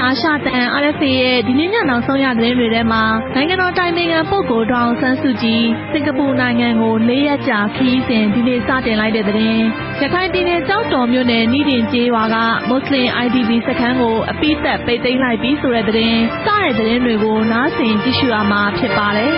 အာရှတန် RFA ရဲ့ဒီနေ့ညနောက်ဆုံးရသတင်းတွေထဲမှာနိုင်ငံတော်တိုင်ပင်ခံပုဂ္ဂိုလ်ဒေါ်အောင်ဆန်းစုကြည်စင်ကာပူနိုင်ငံကို4 ရက်ကြာခရီးစဉ်ဒီနေ့စတင်လိုက်တဲ့သတင်းရခိုင်ပြည်နယ်ကျောက်တော်မြို့နယ်နီးတင်ကျေးရွာကမွတ်စလင် IDP စခန်းကိုအပိသက်ပိတ်သိမ်းလိုက်ပြီးဆိုတဲ့သတင်းစတဲ့သတင်းတွေကိုနားဆင်ကြည့်ရှုရမှာဖြစ်ပါတယ်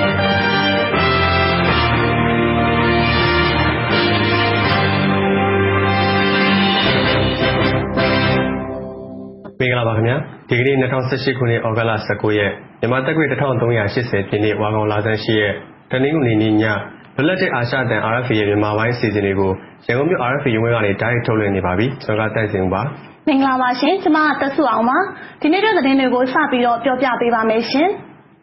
မင်္ဂလာပါခင်ဗျာဒီကနေ့2018ခုနှစ်ဩဂုတ်လ19ရက်မြန်မာတက်ခွေ1380ပြည့်နှစ်ဝါကောင်လာဆန်းရှိရဲ့တနင်္ဂနွေနေ့ညလွတ်လပ်တဲ့အာရှတန် RFA ရဲ့မြန်မာပိုင်းအစီအစဉ်တွေကိုရန်ကုန်မြို့ RFA ရုံးကနေတိုက်ရိုက်ထုတ်လွှင့်နေပါပြီကျွန်တော်ကတန့်စင်ဦးပါမင်္ဂလာပါရှင်ကျွန်မတက်စုအောင်ပါဒီနေ့တဲ့သတင်းတွေကိုစပြီးတော့ပြောပြပေးပါမယ်ရှင်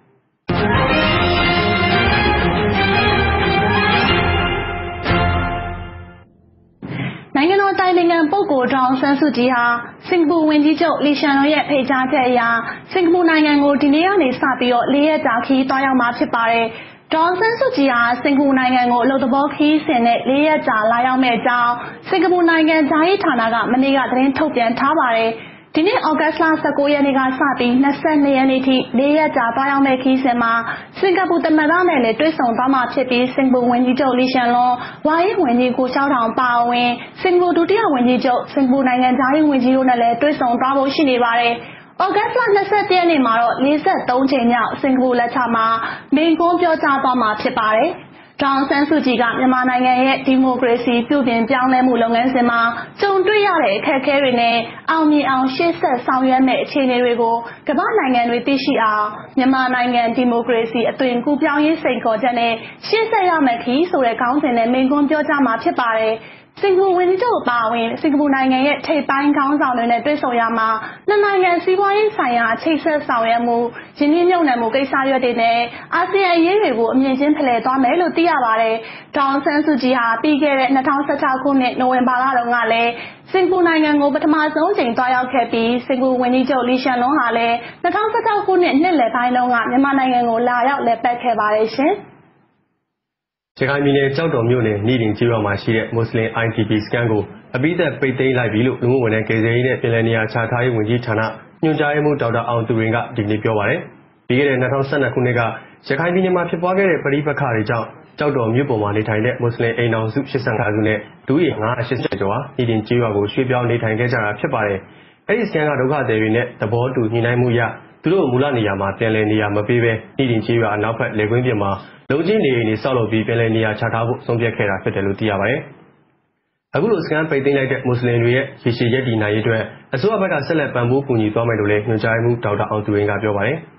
နိုင်ငံတော်တိုင်ပင်ခံပုဂ္ဂိုလ်ဒေါ်အောင်ဆန်းစုကြည်ဟာစင်ကာပူဝန်ကြီးချုပ်လီရှန်လွန်ရဲ့ဖိတ်ကြားချက်အရစင်ကာပူနိုင်ငံကိုဒီနေ့ကနေစပြီးတော့4 ရက်ကြာခရီးသွားရောက်မှာဖြစ်ပါတယ်။ဒေါ်အောင်ဆန်းစုကြည်ဟာစင်ကာပူနိုင်ငံကိုအလုပ်သဘောခရီးစဉ်နဲ့4 ရက်ကြာလာရောက်မယ့်အကြောင်းစင်ကာပူနိုင်ငံဂျာရေးဌာနကမနေ့ကသတင်းထုတ်ပြန်ထားပါတယ်။ဒီနေ့ဩဂတ်လ19ရက်နေ့ကစပြီး22ရက်နေ့ထိ4 ရက်ကြာသွားရောက်မယ့်ခရီးစဉ်မှာစင်ကာပူသမ္မတနဲ့လည်းတွေ့ဆုံသွားမှာဖြစ်ပြီးစင်ကာပူဝန်ကြီးချုပ်လီရှန်လွန်ဝါရေးဝန်ကြီးကိုချောင်းထောင်ပါဝင်စင်ကာပူဒုတိယဝန်ကြီးချုပ်စင်ကာပူနိုင်ငံဂျာရေးဝန်ကြီးတို့နဲ့လည်းတွေ့ဆုံသွားဖို့ရှိနေပါတယ်။ဩဂတ်လ21ရက်နေ့မှာတော့43ချိန်မြောက်စင်ကာပူလက်ချမှာမိန့်ခွန်းပြောကြားသွားမှာဖြစ်ပါတယ်။ဒေါ်အောင်ဆန်းစုကြည်ကမြန်မာနိုင်ငံရဲ့ဒီမိုကရေစီပြုပြင်ပြောင်းလဲမှုလုပ်ငန်းစဉ်မှာကြုံတွေ့ရတဲ့အခက်အခဲတွေနဲ့အောင်မြင်အောင်ရှေ့ဆက်ဆောင်ရွက်မယ့်အခြေအနေတွေကိုကမ္ဘာနိုင်ငံတွေသိရှိအောင်မြန်မာနိုင်ငံဒီမိုကရေစီအသွင်ကူးပြောင်းရေးစိန်ခေါ်ချက်နဲ့ရှေ့ဆက်ရမယ့်ခရီးဆိုတဲ့ခေါင်းစဉ်နဲ့မိန့်ခွန်းပြောကြားမှာဖြစ်ပါတယ်။စင်ကာပူဝန်ကြီးချုပ်ပါဝင်စင်ကာပူနိုင်ငံရဲ့ထိပ်ပိုင်းခေါင်းဆောင်တွေနဲ့တွေ့ဆုံရမှာနှစ်နိုင်ငံစီးပွားရေးဆိုင်ရာချိတ်ဆက်ဆောင်ရွက်မှုရင်းနှီးမြှုပ်နှံမှုကိစ္စရပ်တွေနဲ့အာဆီယံအရေးတွေကိုအမြင့်ချင်းဖလှယ်သွားမယ်လို့သိရပါတယ်။ဒေါ်အောင်ဆန်းစုကြည်ဟာပြီးခဲ့တဲ့2016ခုနှစ်နိုဝင်ဘာလတုန်းကလည်းစင်ကာပူနိုင်ငံကိုပထမဆုံးချိန်သွားရောက်ခဲ့ပြီးစင်ကာပူဝန်ကြီးချုပ်လီရှန်လွန်ဟာလည်း2016ခုနှစ်နှစ်လယ်ပိုင်းတုန်းကမြန်မာနိုင်ငံကိုလာရောက်လည်ပတ်ခဲ့ပါတယ်ရှင်။ရခိုင်ပြည်နယ်ကျောက်တော်မြို့နယ်နီးတင်ကျေးရွာမှာရှိတဲ့မွတ်စလင် IDP စခန်းကိုအပိသက်ပိတ်သိမ်းလိုက်ပြီလို့လူမှုဝန်ထမ်းကယ်ဆယ်ရေးနဲ့ပြည်내နေရာချထားရေးဝန်ကြီးဌာနညွှန်ကြားရေးမှူးဒေါက်တာအောင်သူရင်ကဒီနေ့ပြောပါတယ်။ပြီးခဲ့တဲ့2012ခုနှစ်ကရခိုင်ပြည်နယ်မှာဖြစ်ပွားခဲ့တဲ့ပဋိပက္ခတွေကြောင့်ကျောက်တော်မြို့ပေါ်မှာနေထိုင်တဲ့မွတ်စလင်အိမ်ထောင်စု85စုနဲ့လူဦးရေ980ကျော်ဟာနီးတင်ကျေးရွာကိုရွှေ့ပြောင်းနေထိုင်ခဲ့ကြတာဖြစ်ပါတယ်။အဲဒီစခန်းကဒုက္ခသည်တွေနဲ့သဘောတူညှိနှိုင်းမှုရသူတို့မူလနေရာမှာပြန်လည်နေရာမပေးဘဲနီးတင်ကျေးရွာအနောက်ဘက်လေကွင်းပြင်မှာလုံချင်းနေအိမ်တွေဆောက်လုပ်ပြီးပြန်လည်နေရာချထားဖို့ဆုံးဖြတ်ခဲ့တာဖြစ်တယ်လို့သိရပါတယ်။အခုလိုစကန်ပိတ်သိမ်းလိုက်တဲ့မွတ်စလင်တွေရဲ့ရေရှည်ရပ်တည်နိုင်ရေးအတွက်အစိုးရဘက်ကဆက်လက်ပံ့ပိုးကူညီသွားမယ်လို့လည်းညွှန်ကြားရေးမှူးဒေါက်တာအောင်သူရင်ကပြောပါတယ်။